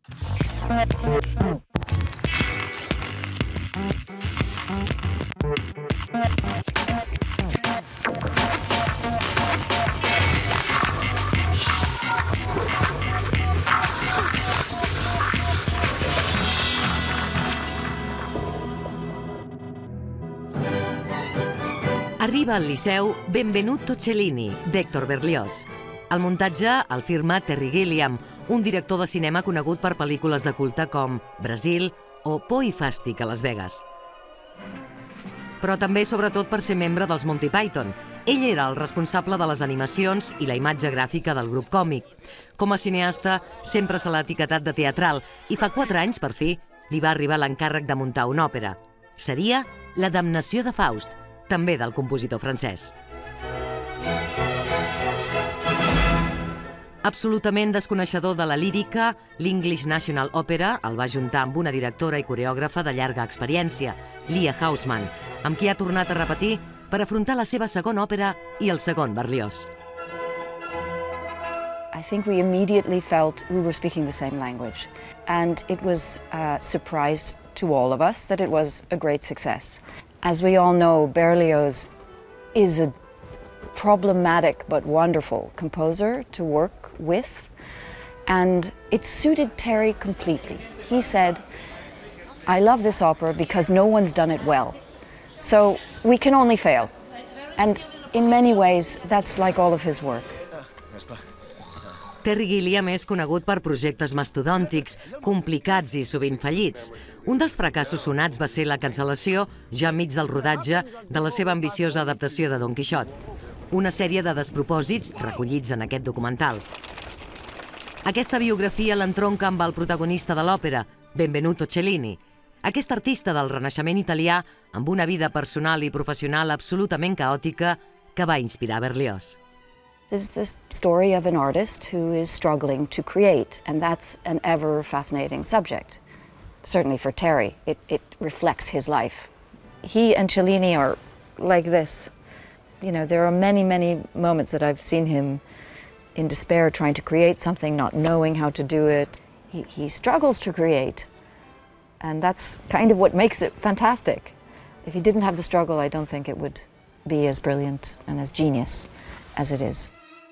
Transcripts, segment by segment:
Arriba al Liceu Benvenuto Cellini, d'Hector Berlioz. El muntatge el firma Terry Gilliam, un director de cinema conegut per pel·lícules de culte com Brasil o Por i Fàstic a Las Vegas. Però també, sobretot, per ser membre dels Monty Python. Ell era el responsable de les animacions i la imatge gràfica del grup còmic. Com a cineasta, sempre se l'ha etiquetat de teatral i fa 4 anys, per fi, li va arribar l'encàrrec de muntar una òpera. Seria La damnació de Faust, també del compositor francès. Absolutament desconeixedor de la lírica, l'English National Opera el va juntar amb una directora i coreògrafa de llarga experiència, Lia Houseman, amb qui ha tornat a repetir per afrontar la seva segona òpera i el segon Berlioz. I think we immediately felt we were speaking the same language, and it was a surprise to all of us that it was a great success. As we all know, Berlioz is a problematic but wonderful composer to work with, and it suited Terry completely. He said, I love this opera because no one's done it well, so we can only fail. And in many ways, that's like all of his work. Terry Gilliam és conegut per projectes mastodòntics, complicats i sovint fallits. Un dels fracassos sonats va ser la cancel·lació, ja enmig del rodatge, de la seva ambiciosa adaptació de Don Quixot. Una sèrie de despropòsits recollits en aquest documental. Aquesta biografia l'entronca amb el protagonista de l'òpera, Benvenuto Cellini. Aquest artista del Renaixement italià, amb una vida personal i professional absolutament caòtica, que va inspirar Berlioz. This is the story of an artist who is struggling to create, and that's an ever fascinating subject. Certainly for Terry, it reflects his life. He and Cellini are like this. You know, there are many, many moments that I've seen him in despair trying to create something, not knowing how to do it. He struggles to create, and that's kind of what makes it fantastic. If he didn't have the struggle, I don't think it would be as brilliant and as genius as it is.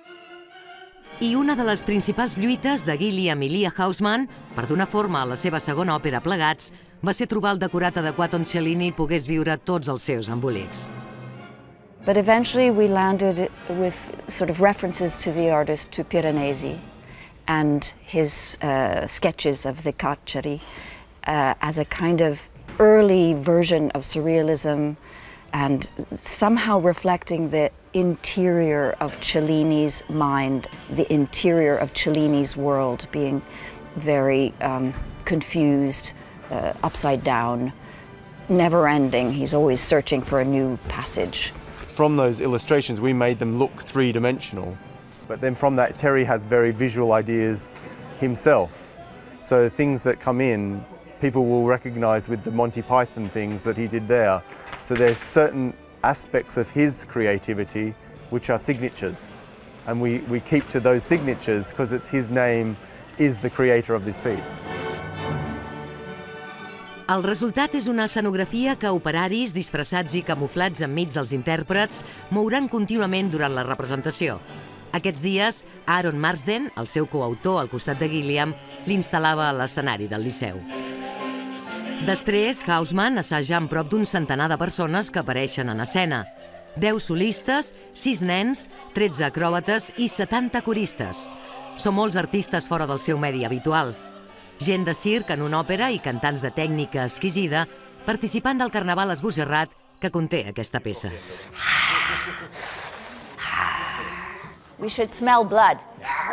I una de les principals lluites de Gilliam i Lia Houseman per donar forma a la seva segona òpera Plegats va ser trobar el decorat adequat on Cellini pogués viure tots els seus embolics. But eventually we landed with sort of references to the artist, to Piranesi, and his sketches of the Carceri as a kind of early version of surrealism, and somehow reflecting the interior of Cellini's mind, the interior of Cellini's world, being very confused, upside down, never ending. He's always searching for a new passage. From those illustrations, we made them look three-dimensional. But then from that, Terry has very visual ideas himself. So things that come in, people will recognize with the Monty Python things that he did there. So there's certain aspects of his creativity which are signatures. And we keep to those signatures because it's his name is the creator of this piece. El resultat és una escenografia que operaris disfressats i camuflats enmig dels intèrprets mouran contínuament durant la representació. Aquests dies, Aaron Marsden, el seu coautor al costat de Gilliam, l'instal·lava a l'escenari del Liceu. Després, Houseman assaja amb prop d'un centenar de persones que apareixen en escena. 10 solistes, 6 nens, 13 acròbates i 70 coristes. Són molts artistes fora del seu medi habitual. Gent de circ en una òpera i cantants de tècnica exquisida participant del carnaval esbojarrat que conté aquesta peça. We should smell blood.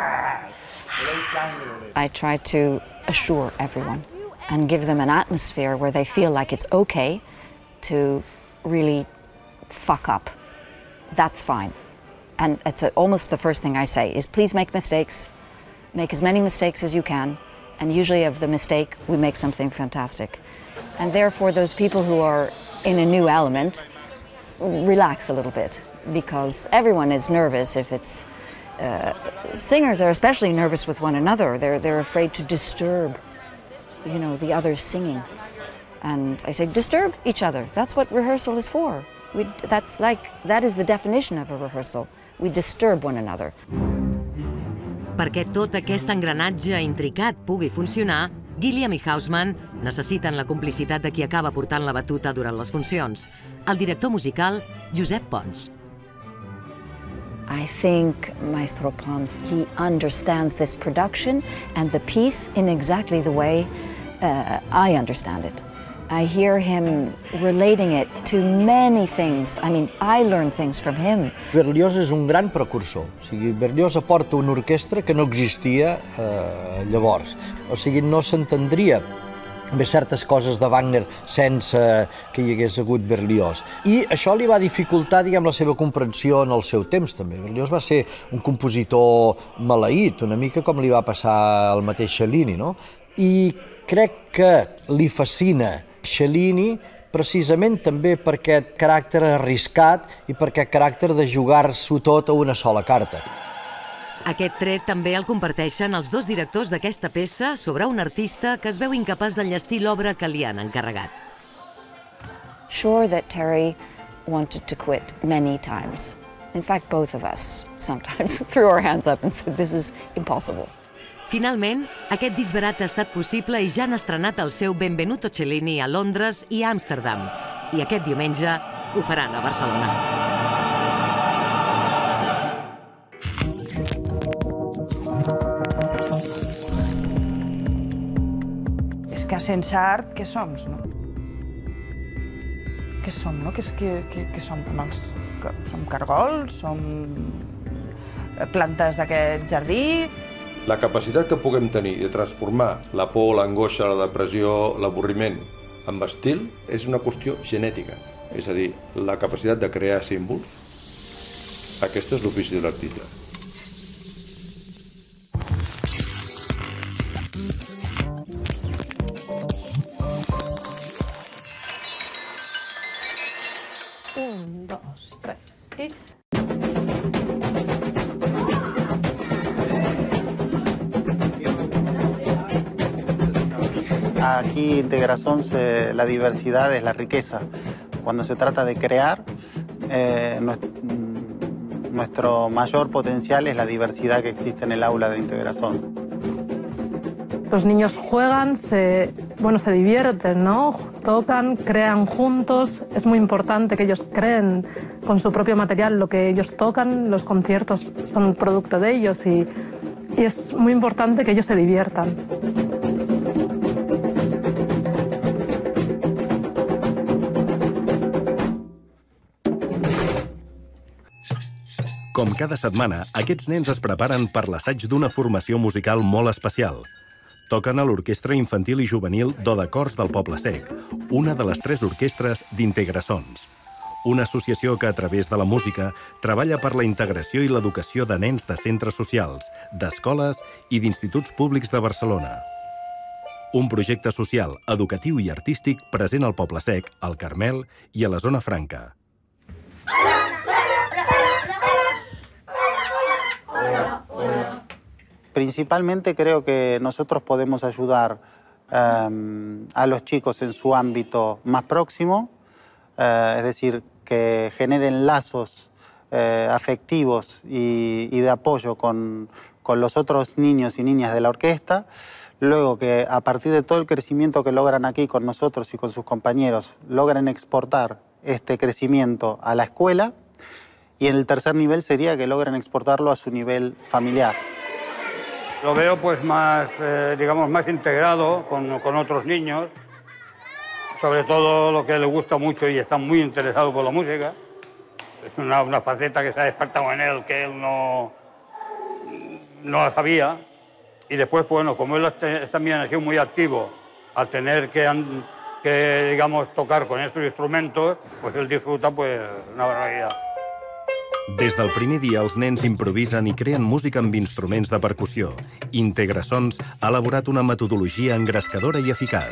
I try to assure everyone and give them an atmosphere where they feel like it's okay to really fuck up. That's fine. And it's almost the first thing I say is please make mistakes, make as many mistakes as you can, and usually of the mistake we make something fantastic. And therefore those people who are in a new element relax a little bit, because everyone is nervous if it's singers are especially nervous with one another. They're afraid to disturb you know, the others singing. And I say, disturb each other. That's what rehearsal is for. That is the definition of a rehearsal. We disturb one another. Perquè tot aquest engranatge intricat pugui funcionar, Gilliam i Houseman necessiten la complicitat de qui acaba portant la batuta durant les funcions, el director musical Josep Pons. I think Maestro Pons, he understands this production and the piece in exactly the way I understand it. I hear him relating it to many things. I mean, I learn things from him. Berlioz és un gran precursor. O sigui, Berlioz aporta una orquestra que no existia llavors. O sigui, no s'entendria bé certes coses de Wagner sense que hi hagués hagut Berlioz. I això li va dificultar, diguem, la seva comprensió en el seu temps, també. Berlioz va ser un compositor maleït, una mica com li va passar al mateix Cellini, no? I crec que li fascina Cellini precisament també per aquest caràcter arriscat i per aquest caràcter de jugar-s'ho tot a una sola carta. Aquest tret també el comparteixen els dos directors d'aquesta peça sobre un artista que es veu incapaç d'enllestir l'obra que li han encarregat. Sure that Terry wanted to quit many times. In fact, both of us sometimes threw our hands up and said, this is impossible. Finalment, aquest disbarat ha estat possible i ja han estrenat el seu Benvenuto Cellini a Londres i a Amsterdam. I aquest diumenge ho faran a Barcelona. És que sense art, què som, no? Què som, no? Què som? Som cargols? Som plantes d'aquest jardí? La capacitat que puguem tenir de transformar la por, l'angoixa, la depressió, l'avorriment en estil és una qüestió genètica. És a dir, la capacitat de crear símbols, aquest és l'ofici de l'artista. Un, dos, tres i... Aquí en Integrasons la diversidad es la riqueza. Cuando se trata de crear, nuestro mayor potencial es la diversidad que existe en el aula de Integrasons. Los niños juegan, se divierten, ¿no? Tocan, crean juntos. Es muy importante que ellos creen con su propio material lo que ellos tocan. Los conciertos son producto de ellos y es muy importante que ellos se diviertan. Com cada setmana, aquests nens es preparen per l'assaig d'una formació musical molt especial. Toquen a l'Orquestra Infantil i Juvenil Do de Cors del Poble Sec, una de les 3 orquestres d'Integrasons. Una associació que, a través de la música, treballa per la integració i l'educació de nens de centres socials, d'escoles i d'instituts públics de Barcelona. Un projecte social, educatiu i artístic present al Poble Sec, al Carmel i a la Zona Franca. Principalmente creo que nosotros podemos ayudar a los chicos en su ámbito más próximo, es decir, que generen lazos afectivos y de apoyo con los otros niños y niñas de la orquesta. Luego que a partir de todo el crecimiento que logran aquí con nosotros y con sus compañeros, logran exportar este crecimiento a la escuela. Y en el tercer nivel sería que logren exportarlo a su nivel familiar. Lo veo pues más, digamos, más integrado con otros niños, sobre todo lo que le gusta mucho y está muy interesado por la música. Es una faceta que se ha despertado en él que él no la sabía. Y después, bueno, como él también ha sido muy activo al tener que digamos, tocar con estos instrumentos, pues él disfruta pues una barbaridad. Des del primer dia, els nens improvisen i creen música amb instruments de percussió. Integrasons ha elaborat una metodologia engrescadora i eficaç.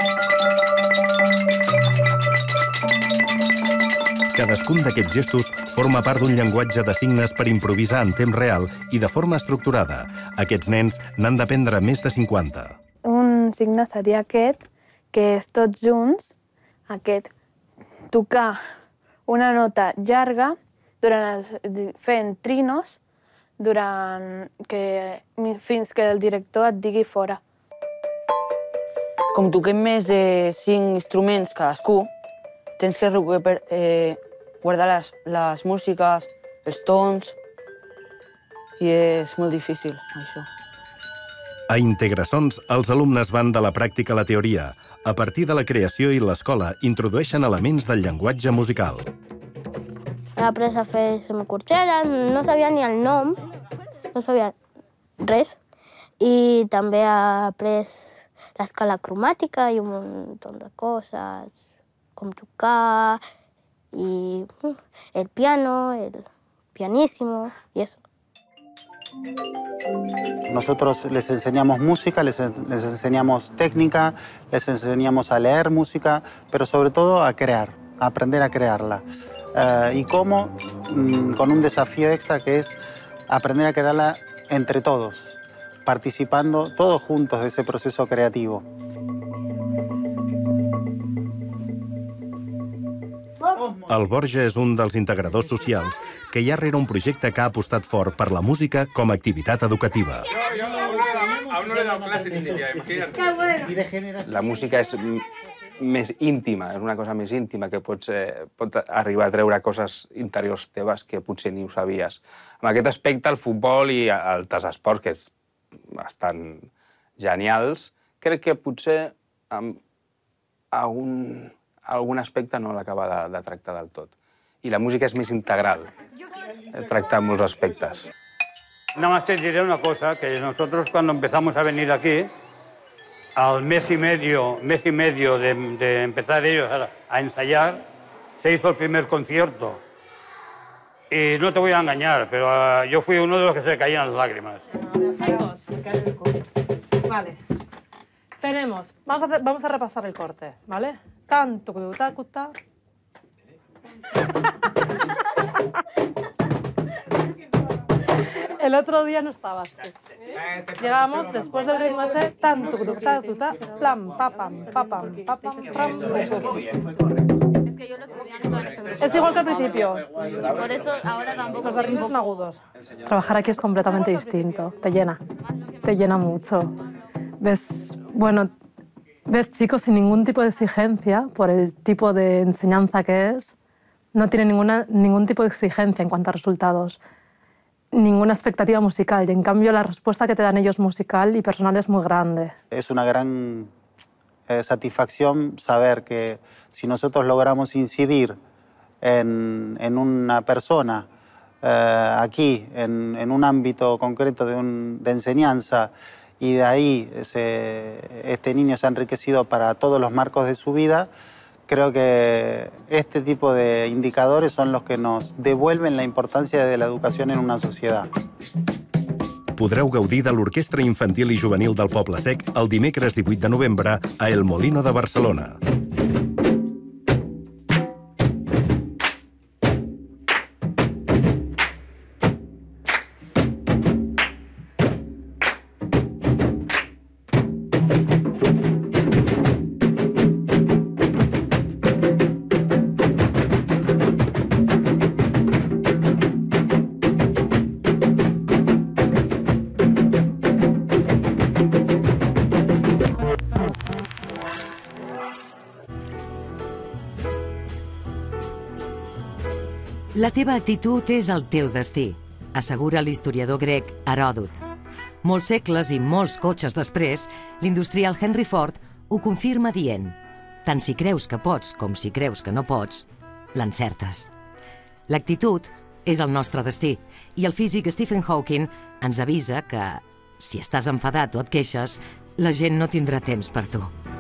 Cadascun d'aquests gestos forma part d'un llenguatge de signes per improvisar en temps real i de forma estructurada. Aquests nens n'han d'aprendre més de 50. Un signe seria aquest, que és tots junts, tocar una nota llarga fent trinos fins que el director et digui fora. Com toquem més de 5 instruments cadascú, tens que guardar les músiques, els tons, i és molt difícil, això. A Integrasons, els alumnes van de la pràctica a la teoria. A partir de la creació i l'escola, introdueixen elements del llenguatge musical. He après a fer semicorxera, no sabia ni el nom, no sabia res. I també he après l'escala cromàtica i un munt de coses, com tocar, y el piano, el pianísimo y eso. Nosotros les enseñamos música, les enseñamos técnica, les enseñamos a leer música, pero sobre todo a crear, a aprender a crearla. ¿Y cómo? Con un desafío extra que es aprender a crearla entre todos, participando todos juntos de ese proceso creativo. El Borja és un dels integradors socials que hi ha rere un projecte que ha apostat fort per la música com a activitat educativa. Aún no le he dado clase ni siquiera, imagina't. La música és més íntima, és una cosa més íntima, que pot arribar a treure coses interiors teves que potser ni ho sabies. En aquest aspecte, el futbol i altres esports, que estan genials, crec que potser algun aspecte no l'acaba de tractar del tot. I la música és més integral, tracta molts aspectes. Nada más te diré una cosa, que nosotros cuando empezamos a venir aquí, al mes y medio de empezar ellos a ensayar, se hizo el primer concierto. Y no te voy a engañar, pero yo fui uno de los que se le caían las lágrimas. Chicos, vale. Tenemos, vamos a repasar el corte, ¿vale? Tanto cuta. El otro día no estabas. Llegamos después del ritmo ese, tanto cuta, plam, papam, papam, papam, pam. Es igual que al principio. Por eso ahora tampoco. Los de ritmos son agudos. Trabajar aquí es completamente distinto. Te llena mucho. Ves chicos sin ningún tipo de exigencia por el tipo de enseñanza que es. No tienen ningún tipo de exigencia en cuanto a resultados, ninguna expectativa musical. Y en cambio la respuesta que te dan ellos musical y personal es muy grande. Es una gran satisfacción saber que si nosotros logramos incidir en una persona aquí, en un ámbito concreto de enseñanza, y de ahí este niño se ha enriquecido para todos los marcos de su vida, creo que este tipo de indicadores son los que nos devuelven la importancia de la educación en una sociedad. Podreu gaudir de l'Orquestra Infantil i Juvenil del Poble Sec el dimecres 18 de novembre a El Molino de Barcelona. La teva actitud és el teu destí, assegura l'historiador grec Heròdot. Molts segles i molts cotxes després, l'industrial Henry Ford ho confirma dient: tant si creus que pots com si creus que no pots, l'encertes. L'actitud és el nostre destí i el físic Stephen Hawking ens avisa que, si estàs enfadat o et queixes, la gent no tindrà temps per tu.